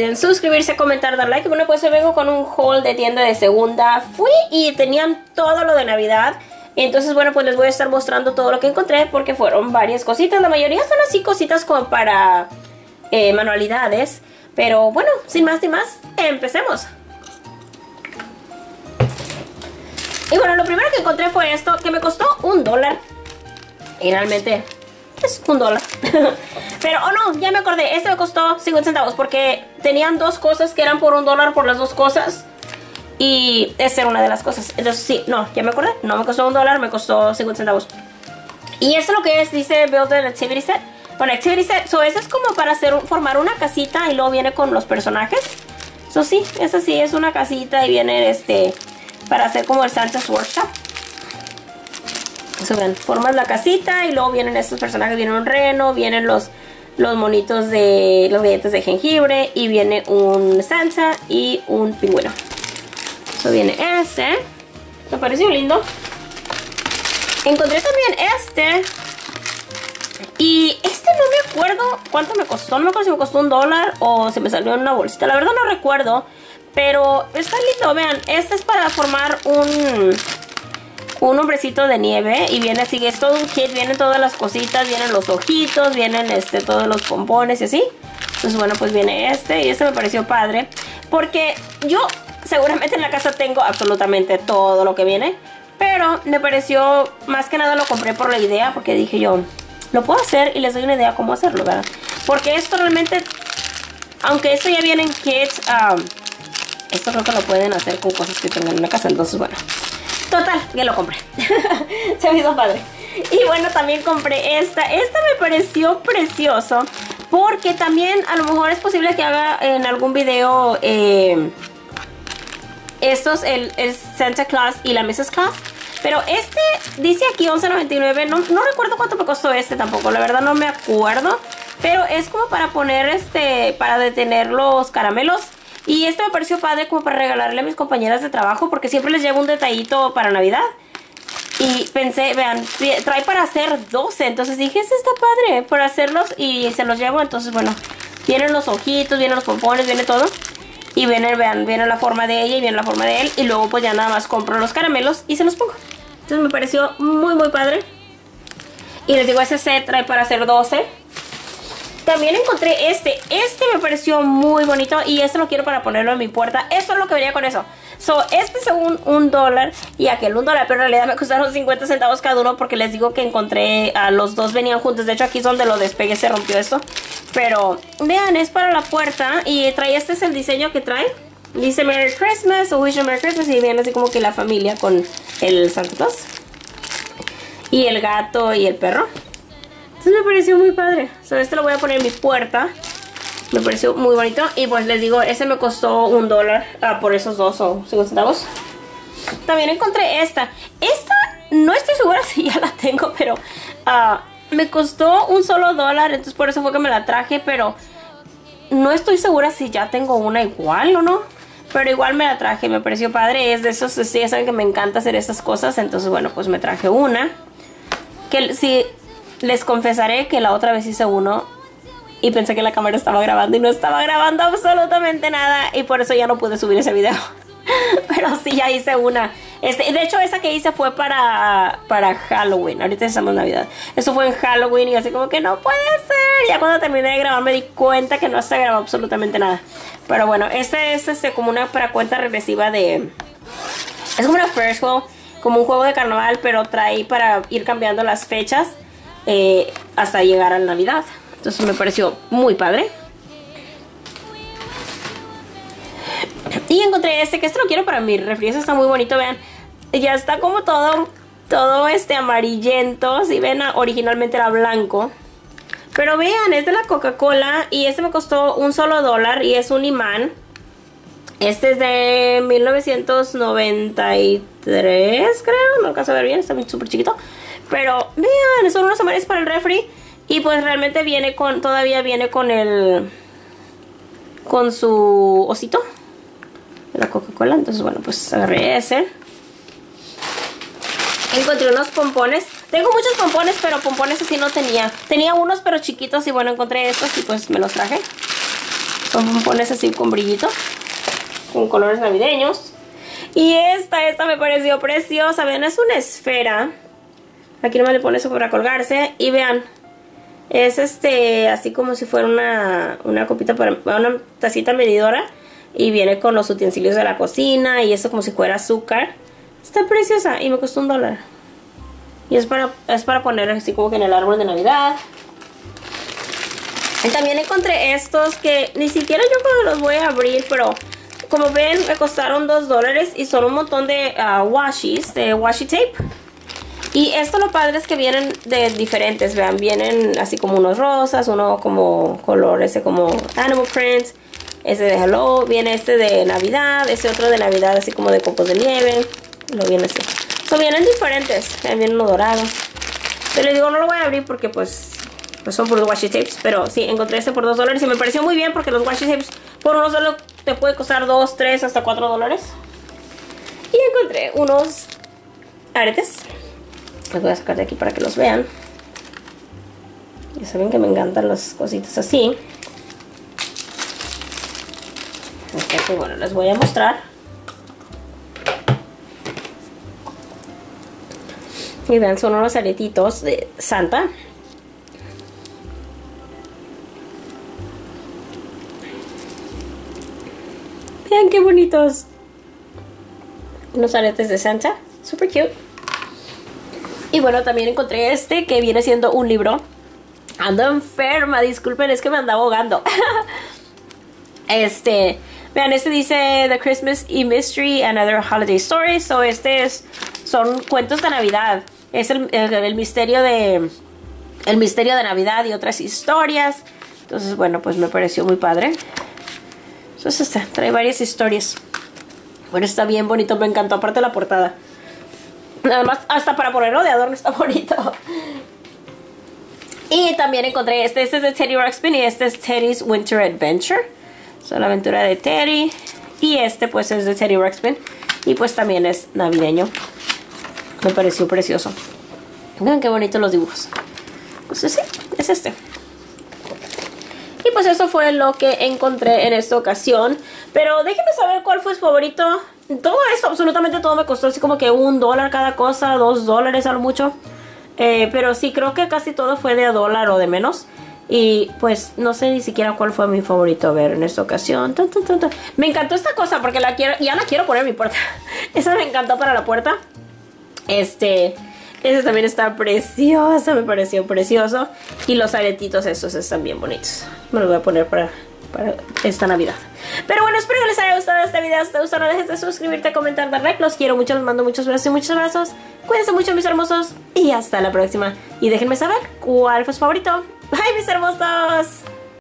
olviden suscribirse, comentar, dar like. Bueno, pues hoy vengo con un haul de tienda de segunda. Fui y tenían todo lo de Navidad. Entonces, bueno, pues les voy a estar mostrando todo lo que encontré porque fueron varias cositas. La mayoría son así cositas como para manualidades. Pero bueno, sin más ni más, empecemos. Y bueno, lo primero que encontré fue esto, que me costó $1. Y realmente es $1. Pero, oh no, ya me acordé, este me costó 50 centavos porque tenían dos cosas que eran por $1 por las dos cosas. Y esta era una de las cosas. Entonces sí, no, ya me acordé, no me costó $1, me costó 50 centavos. Y esto lo que es, dice Build an Activity Set. Bueno, Activity Set, so eso es como para formar una casita y luego viene con los personajes. So sí, esa sí es una casita y viene para hacer como el Santa's Workshop. So, ven, formas la casita y luego vienen estos personajes, viene un reno, vienen los monitos de los galletas de jengibre y viene un Santa y un pingüino. So viene este, me pareció lindo. Encontré también este y este no me acuerdo cuánto me costó, no me acuerdo si me costó $1 o si me salió en una bolsita, la verdad no recuerdo, pero está lindo, vean, este es para formar un hombrecito de nieve y viene así, es todo un kit, vienen todas las cositas, vienen los ojitos, vienen todos los pompones y así. Entonces bueno, pues viene y este me pareció padre porque yo seguramente en la casa tengo absolutamente todo lo que viene, pero me pareció, más que nada lo compré por la idea, porque dije yo, lo puedo hacer y les doy una idea cómo hacerlo, ¿verdad? Porque esto realmente, aunque esto ya viene en kits, esto creo que lo pueden hacer con cosas que tengan en la casa, entonces bueno. Total, ya lo compré. Se me hizo padre. Y bueno, también compré esta. Esta me pareció precioso porque también a lo mejor es posible que haga en algún video estos, el Santa Claus y la Mrs. Claus. Pero este dice aquí $11.99. No recuerdo cuánto me costó tampoco. La verdad no me acuerdo. Pero es como para poner para detener los caramelos. Y este me pareció padre como para regalarle a mis compañeras de trabajo porque siempre les llevo un detallito para Navidad. Y pensé, vean, trae para hacer 12. Entonces dije, este está padre para hacerlos y se los llevo. Entonces, bueno, vienen los ojitos, vienen los pompones, viene todo. Y viene, vean, viene la forma de ella y viene la forma de él. Y luego pues ya nada más compro los caramelos y se los pongo. Entonces me pareció muy, muy padre. Y les digo, ese set trae para hacer 12. También encontré este me pareció muy bonito y este lo quiero para ponerlo en mi puerta. Esto es lo que venía con eso. So, según $1 y aquel $1, pero en realidad me costaron 50 centavos cada uno porque les digo que encontré, los dos venían juntos. De hecho aquí es donde lo despegué, se rompió esto. Pero vean, es para la puerta y trae, es el diseño que trae. Dice Merry Christmas o Wish you Merry Christmas y viene así como que la familia con el Santa Claus. Y el gato y el perro. Entonces me pareció muy padre. So, este lo voy a poner en mi puerta. Me pareció muy bonito. Y pues les digo, ese me costó $1 por esos dos o 50 centavos. También encontré esta. Esta no estoy segura si ya la tengo, pero me costó un solo $1. Entonces por eso fue que me la traje. Pero no estoy segura si ya tengo una igual o no. Pero igual me la traje, me pareció padre. Es de esos, sí, ya saben que me encanta hacer estas cosas. Entonces bueno, pues me traje una. Que si... Les confesaré que la otra vez hice uno y pensé que la cámara estaba grabando y no estaba grabando absolutamente nada y por eso ya no pude subir ese video. Pero sí, ya hice una. De hecho, esa que hice fue para Halloween. Ahorita estamos en Navidad. Eso fue en Halloween y así como que no puede ser. Ya cuando terminé de grabar me di cuenta que no se grabó absolutamente nada. Pero bueno, este es como una para cuenta regresiva de... Es como una Ferris wheel, como un juego de carnaval, pero trae para ir cambiando las fechas. Hasta llegar a la Navidad. Entonces me pareció muy padre. Y encontré que esto lo quiero para mi refri. Este está muy bonito, vean. Ya está como todo amarillento. Si ven, originalmente era blanco. Pero vean, es de la Coca-Cola. Y este me costó un solo $1. Y es un imán. Este es de 1993, creo. No alcanzo a ver bien, está súper chiquito. Pero vean, son unos amarillos para el refri. Y pues realmente viene todavía viene con su osito de la Coca-Cola. Entonces bueno, pues agarré ese. Encontré unos pompones. Tengo muchos pompones, pero pompones así no tenía. Tenía unos pero chiquitos y bueno, encontré estos y pues me los traje. Son pones así con brillito, con colores navideños. Y esta me pareció preciosa. Vean, es una esfera. Aquí nomás le pones eso para colgarse. Y vean, es así como si fuera una copita para una tacita medidora. Y viene con los utensilios de la cocina. Y eso como si fuera azúcar. Está preciosa y me costó $1. Y es para poner así como que en el árbol de Navidad. Y también encontré estos que ni siquiera yo creo que los voy a abrir, pero como ven me costaron $2 y son un montón de washies, de washi tape. Y esto lo padre es que vienen de diferentes, vean, vienen así como unos rosas, uno como color ese como animal print, ese de hello, viene este de Navidad, ese otro de Navidad así como de copos de nieve, lo viene así. Vienen diferentes, viene uno dorado. Pero les digo, no lo voy a abrir porque pues son por los washi tapes. Pero sí, encontré este por $2 y me pareció muy bien porque los washi tapes por uno solo te puede costar $2, $3, hasta $4. Y encontré unos aretes. Los voy a sacar de aquí para que los vean. Ya saben que me encantan las cositas así. Así que bueno, les voy a mostrar. Y vean, son unos aretitos de Santa. Vean qué bonitos. Unos aretes de Santa. Super cute. Y bueno, también encontré este que viene siendo un libro. Ando enferma, disculpen, es que me andaba ahogando. Vean, este dice The Christmas Mystery and Other Holiday Stories. Son cuentos de Navidad. Es el misterio de Navidad y otras historias. Entonces, bueno, pues me pareció muy padre. Entonces, trae varias historias. Bueno, está bien bonito, me encantó, aparte la portada. Nada más, hasta para ponerlo de adorno está bonito. Y también encontré este es de Teddy Ruxpin y este es Teddy's Winter Adventure. Es la aventura de Teddy. Y pues es de Teddy Ruxpin. Y pues también es navideño. Me pareció precioso. Vean qué bonitos los dibujos. Pues sí, es este. Y pues eso fue lo que encontré en esta ocasión. Pero déjenme saber cuál fue su favorito. Todo esto, absolutamente todo me costó así como que $1 cada cosa, $2 a lo mucho. Pero sí, creo que casi todo fue de $1 o de menos. Y pues no sé ni siquiera cuál fue mi favorito a ver en esta ocasión. Me encantó esta cosa porque ya la quiero poner en mi puerta. Esa me encantó para la puerta. Ese también está precioso, me pareció precioso. Y los aretitos estos están bien bonitos. Me los voy a poner para esta Navidad. Pero bueno, espero que les haya gustado este video. Si te gustó, no dejes de suscribirte, comentar, dar like. Los quiero mucho, les mando muchos besos y muchos abrazos. Cuídense mucho, mis hermosos. Y hasta la próxima. Y déjenme saber cuál fue su favorito. Bye, mis hermosos.